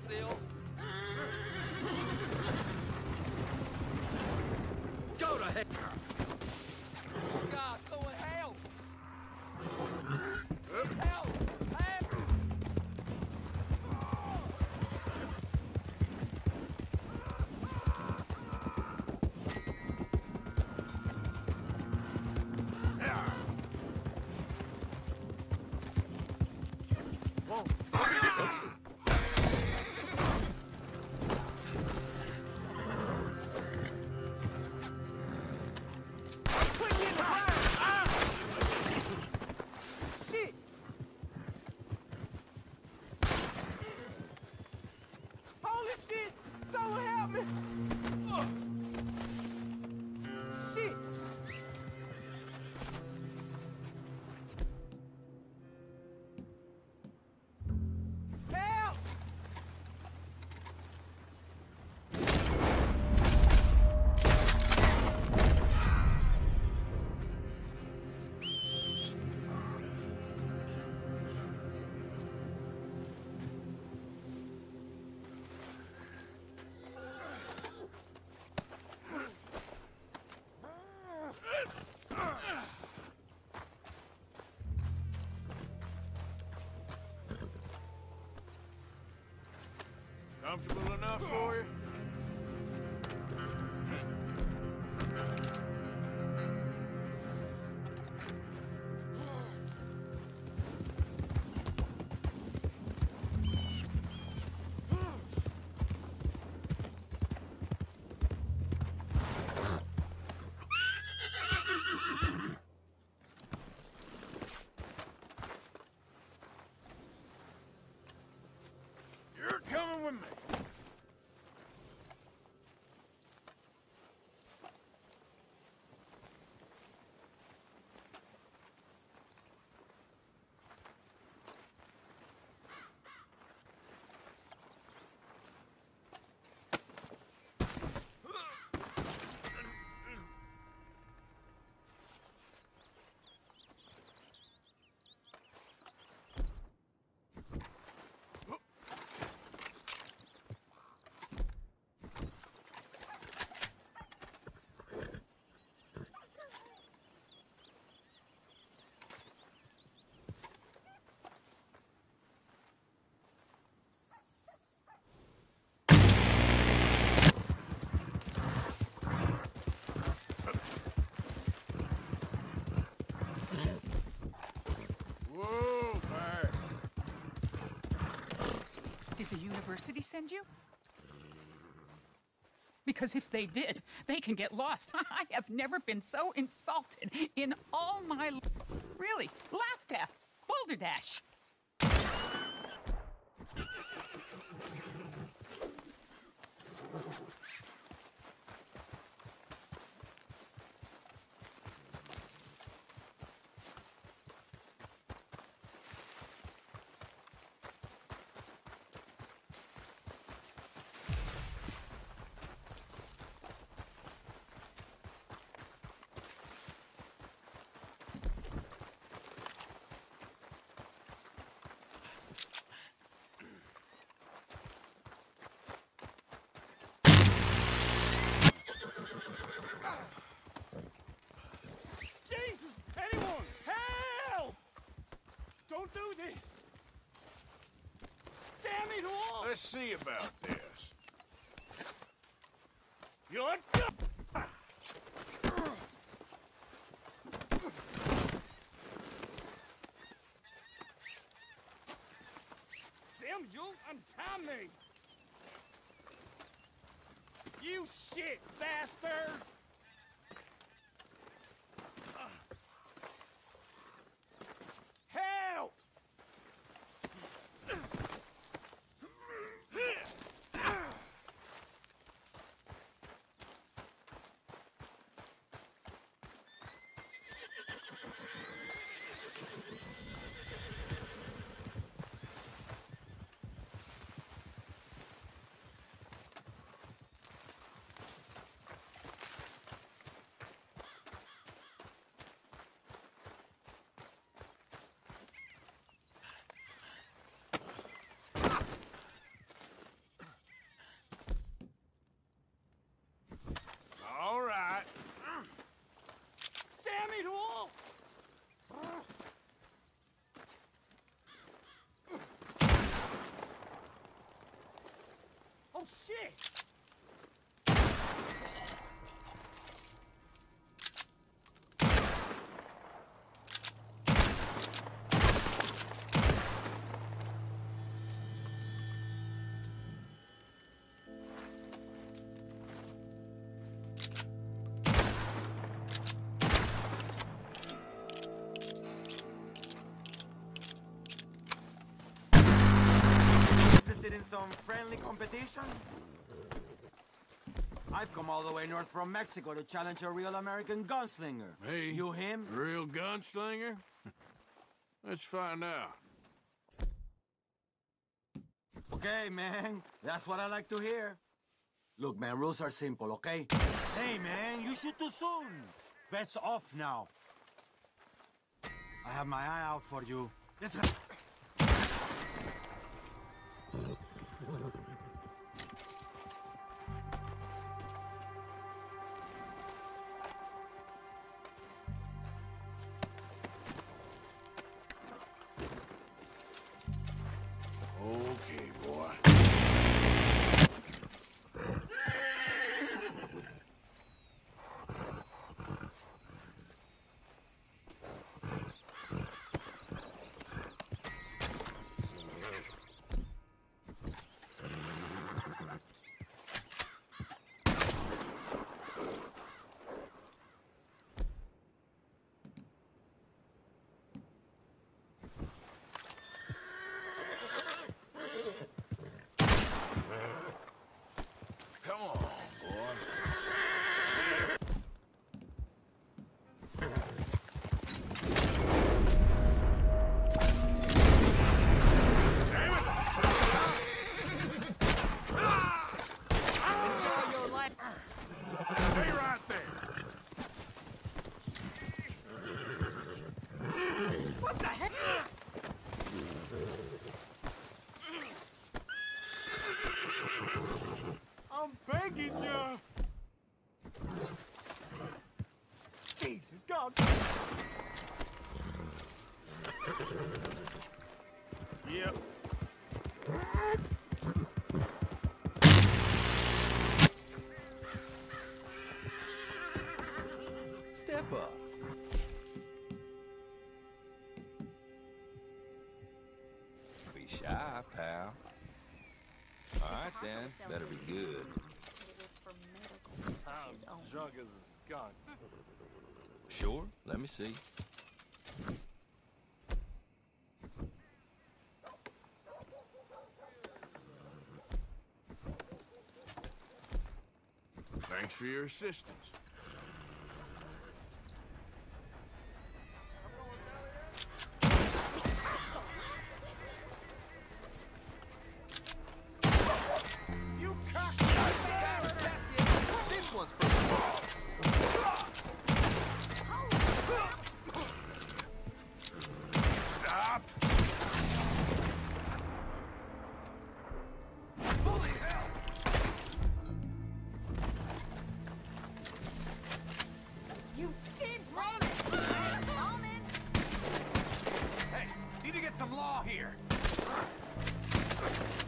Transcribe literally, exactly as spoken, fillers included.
still. Go to hell. God, someone help. Help. Help. Someone help me! Ugh. Shit! Help! Comfortable enough for you? You're coming with me. Did the university send you? Because if they did, they can get lost. I have never been so insulted in all my life. Really, laughed at. Boulder Dash. Jesus! Anyone! Help! Don't do this! Damn it all! Let's see about this. You're... Damn you! Untie me! You shit bastard! Help! Oh, shit! Interested in some friendly competition? I've come all the way north from Mexico to challenge a real American gunslinger. Me? You him? Real gunslinger? Let's find out. Okay, man. That's what I like to hear. Look, man, rules are simple, okay? Hey, man, you shoot too soon. Bets off now. I have my eye out for you. Let's go. Okay, boy. Come on, boy. Damn it! Enjoy your life. Stay right there. What the heck? I'm begging you. Jesus, God. Yep. Step up. Be shy, pal. All right, then. Better be good. I'm drunk as a skunk. Sure? Let me see. Thanks for your assistance. You cock. This one's for Stop! Holy hell! You keep running! Coming! Hey, need to get some law here.